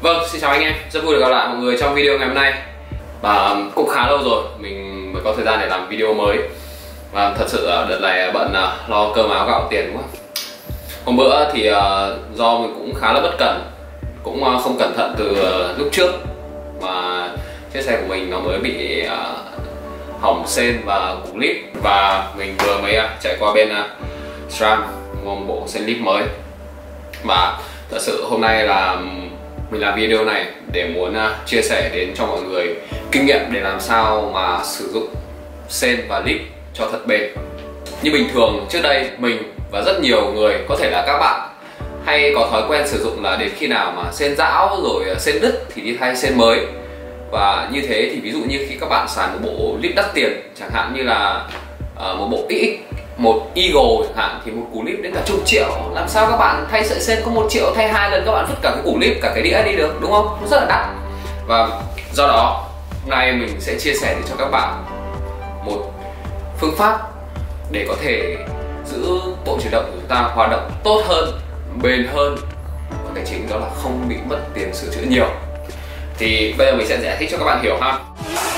Vâng, xin chào anh em, rất vui được gặp lại mọi người trong video ngày hôm nay. Và cũng khá lâu rồi mình mới có thời gian để làm video mới. Và thật sự đợt này bận lo cơm áo gạo tiền quá. Hôm bữa thì do mình cũng khá là bất cẩn, cũng không cẩn thận từ lúc trước mà chiếc xe của mình nó mới bị hỏng sên và củ lip. Và mình vừa mới chạy qua bên SRAM mua một bộ sên lip mới. Và thật sự hôm nay là mình làm video này để muốn chia sẻ đến cho mọi người kinh nghiệm để làm sao mà sử dụng sên và lip cho thật bền. Như bình thường trước đây mình và rất nhiều người, có thể là các bạn, hay có thói quen sử dụng là đến khi nào mà sên rão rồi sên đứt thì đi thay sên mới. Và như thế thì ví dụ như khi các bạn xài một bộ lip đắt tiền, chẳng hạn như là một bộ một Eagle chẳng hạn, thì một củ lip đến cả chục triệu. Làm sao các bạn thay sợi sên có 1 triệu thay 2 lần các bạn vứt cả cái củ lip, cả cái đĩa đi được, đúng không? Nó rất là đắt. Và do đó hôm nay mình sẽ chia sẻ để cho các bạn một phương pháp để có thể giữ bộ chuyển động của chúng ta hoạt động tốt hơn, bền hơn, và cái chính đó là không bị mất tiền sửa chữa nhiều. Thì bây giờ mình sẽ giải thích cho các bạn hiểu ha.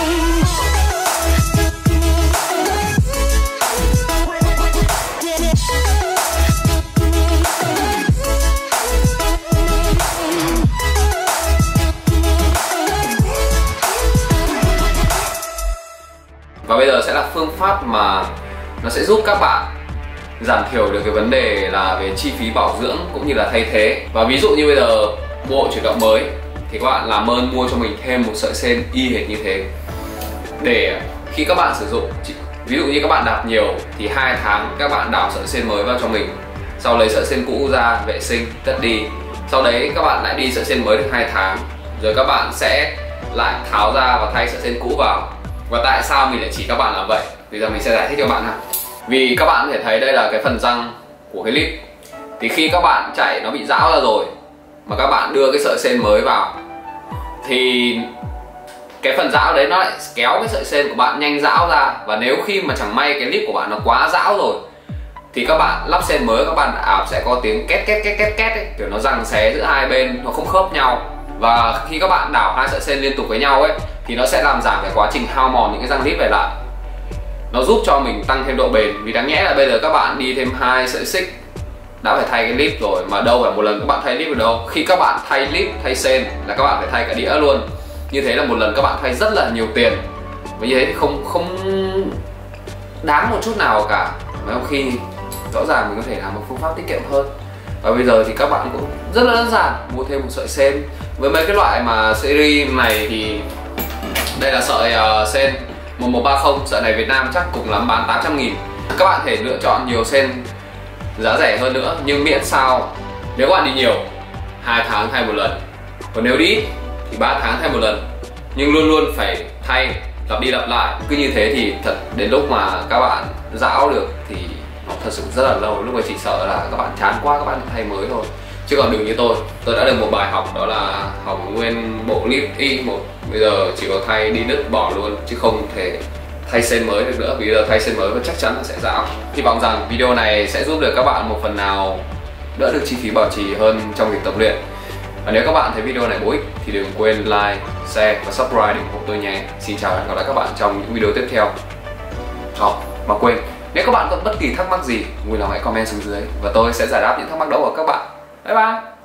Và bây giờ sẽ là phương pháp mà nó sẽ giúp các bạn giảm thiểu được cái vấn đề là về chi phí bảo dưỡng cũng như là thay thế. Và ví dụ như bây giờ bộ chuyển động mới thì các bạn làm ơn mua cho mình thêm một sợi sên y hệt như thế, để khi các bạn sử dụng, ví dụ như các bạn đạp nhiều thì 2 tháng các bạn đảo sợi sên mới vào cho mình, sau lấy sợi sên cũ ra vệ sinh cất đi, sau đấy các bạn lại đi sợi sên mới được 2 tháng, rồi các bạn sẽ lại tháo ra và thay sợi sên cũ vào. Và tại sao mình lại chỉ các bạn làm vậy? Bây giờ mình sẽ giải thích cho các bạn ha. Vì các bạn có thể thấy đây là cái phần răng của cái lip. Thì khi các bạn chạy nó bị rão ra rồi mà các bạn đưa cái sợi sên mới vào thì cái phần rão đấy nó lại kéo cái sợi sên của bạn nhanh rão ra. Và nếu khi mà chẳng may cái lip của bạn nó quá rão rồi thì các bạn lắp sên mới, các bạn ảo sẽ có tiếng két két két két két ấy, kiểu nó giằng xé giữa hai bên, nó không khớp nhau. Và khi các bạn đảo 2 sợi sên liên tục với nhau ấy thì nó sẽ làm giảm cái quá trình hao mòn những cái răng lip này lại. Nó giúp cho mình tăng thêm độ bền. Vì đáng nhẽ là bây giờ các bạn đi thêm 2 sợi xích đã phải thay cái lip rồi, mà đâu phải một lần các bạn thay lip ở đâu. Khi các bạn thay lip, thay sên là các bạn phải thay cả đĩa luôn. Như thế là một lần các bạn thay rất là nhiều tiền. Và như thế thì không đáng một chút nào cả. Mà trong khi rõ ràng mình có thể làm một phương pháp tiết kiệm hơn. Và bây giờ thì các bạn cũng rất là đơn giản, mua thêm một sợi sên. Với mấy cái loại mà series này thì đây là sợi sên 1130, sợi này Việt Nam chắc cùng lắm bán 800.000. Các bạn thể lựa chọn nhiều sên giá rẻ hơn nữa, nhưng miễn sao nếu bạn đi nhiều 2 tháng thay một lần, còn nếu đi ít thì 3 tháng thay một lần, nhưng luôn luôn phải thay, lặp đi lặp lại. Cứ như thế thì thật đến lúc mà các bạn rão được thì nó thật sự rất là lâu. Lúc ấy chỉ sợ là các bạn chán quá các bạn thay mới thôi. Chứ còn đừng như tôi đã được một bài học, đó là hỏng nguyên bộ lip Y1, bây giờ chỉ có thay đi đứt bỏ luôn, chứ không thể thay sên mới được nữa. Vì bây giờ thay sên mới chắc chắn là sẽ rão. Hy vọng rằng video này sẽ giúp được các bạn một phần nào đỡ được chi phí bảo trì hơn trong việc tập luyện. Và nếu các bạn thấy video này bổ ích thì đừng quên like, share và subscribe để ủng hộ tôi nhé. Xin chào và hẹn gặp lại các bạn trong những video tiếp theo. Mà quên, nếu các bạn có bất kỳ thắc mắc gì, vui lòng hãy comment xuống dưới và tôi sẽ giải đáp những thắc mắc đó của các bạn. Bye bye.